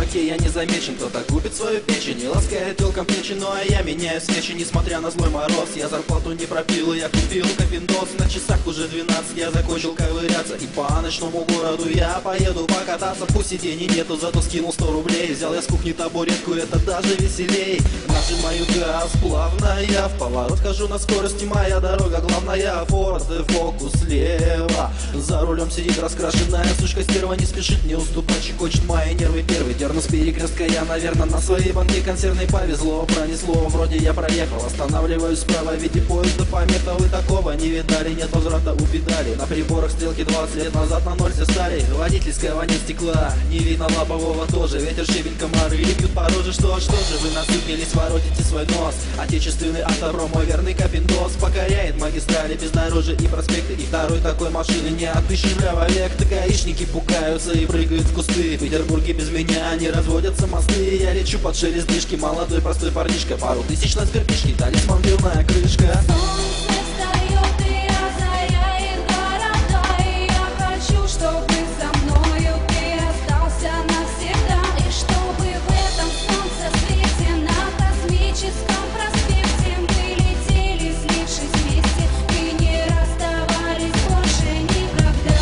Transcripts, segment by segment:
темноте я не замечен. Кто-то губит свою печень и ласкает телком плечи, ну а я меняю свечи, несмотря на злой мороз. Я зарплату не пропил, я купил капиндос. На часах уже 12, я закончил ковыряться, и по ночному городу я поеду покататься. Пусть и денег нету, зато скинул 100 рублей. Взял я с кухни табуретку, это даже веселей. Нажимаю газ плавно, я в поворот хожу на скорости, моя дорога главная. Форд фокус слева, за рулем сидит раскрашенная сучка стерва. Не спешит мне уступать, щекочет мои нервы первый. Дерну с перекрестка я, наверное, на своей банке консервной. Повезло, пронесло, вроде я проехал. Останавливаюсь справа, виде поезда помета. Вы такого не видали, нет возврата у педали. На приборах стрелки 20 лет назад на ноль все стали. Водительского нет стекла, не видно лобового тоже. Ветер, щебень, комары бьют по роже. Что ж вы насыпились, воротите свой нос. Отечественный автопром, мой верный капиндос. Покоряет магистрали, бездорожья и проспекты. И второй такой машины не отыщешь век. гаишники пугаются и прыгают в кусты. В Петербурге без меня не разводятся мосты. Я лечу под шелест движки, молодой простой парнишка. Пару тысяч на сберкнижке, талисман пивная крышка. Солнце встает и озаряет города, и я хочу, чтобы со мною ты остался навсегда. И чтобы в этом солнце свете на космическом проспекте мы летели, слившись вместе, и не расставались больше никогда.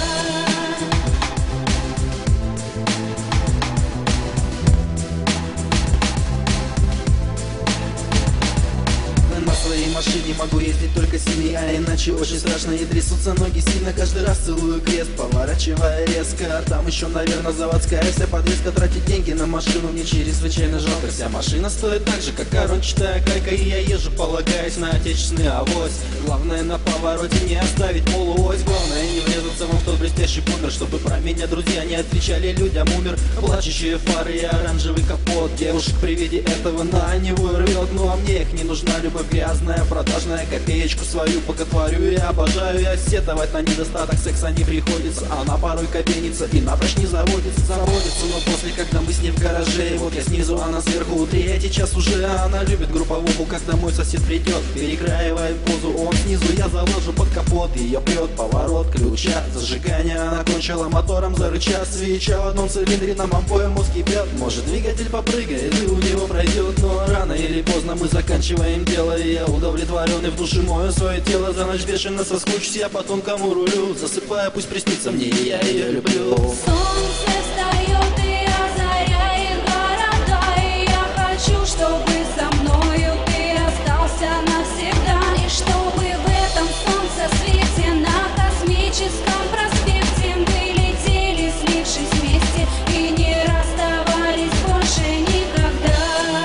На своей машине могу ездить только синий, а иначе очень страшно и трясутся ноги сильно. Каждый раз целую крест, поворачивая резко. Там еще, наверное, заводская вся подвеска. Тратить деньги на машину мне чрезвычайно жалко. Вся машина стоит так же, как корончатая кайка, и я езжу, полагаясь на отечественный авось. Главное на повороте не оставить полуось. Главное не врезаться вам в тот блестящий бумер, чтобы про меня друзья не отвечали людям умер. Плачущие фары и оранжевый капот. Девушек при виде этого на него рвет. Ну а мне их не нужна любовь грязная, продажная. Копеечку свою боготворю и обожаю. Я сетовать на недостаток секса не приходится. Она порой копенится и напрочь не заводится. Но после, когда мы с ней в гараже, вот я снизу, она сверху. Третий час уже, она любит групповуху, когда мой сосед придет. Перекраиваем позу, он снизу, я заложу под капот. Ее прет поворот ключа, зажигание. Она кончила мотором, зарыча. Свеча в одном цилиндре, нам обоим мозг кипят. Может, двигатель попрыгает и у него пройдет, но рано или поздно мы заканчиваем дело. И я удовлетворенный в душе мою свое тело. За ночь бешено соскучусь я по тонкому рулю. Засыпая, пусть приснится мне, и я ее люблю. Солнце встает и озаряет города, и я хочу, чтобы со мною ты остался навсегда. И чтобы в этом солнце свете на космическом проспекте мы летели, слившись вместе, и не расставались больше никогда.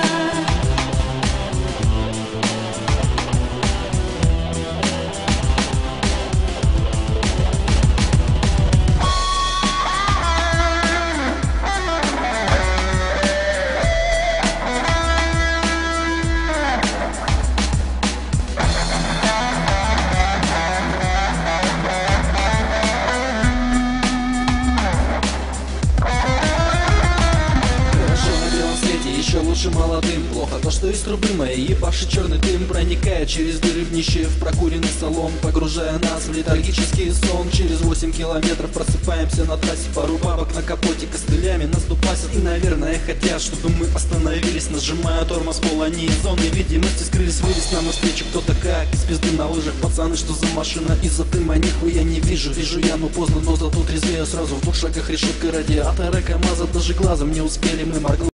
Еще лучше молодым. Плохо то, что из трубы моей ебаши черный дым проникает через дыры в днище в прокуренный салон, погружая нас в летаргический сон. Через 8 километров просыпаемся на трассе. Пару бабок на капоте костылями нас дупасят. И, наверное, хотят, чтобы мы остановились. Нажимая тормоз, пол они из зоны видимости скрылись. Вылез нам навстречу кто-то как из пизды на лыжах. Пацаны, что за машина? Из-за дыма нихуя не вижу. Вижу я, но поздно, но зато трезвею сразу. В 2 шагах решетка радиатора КамАЗа. Даже глазом не успели мы моргнуть.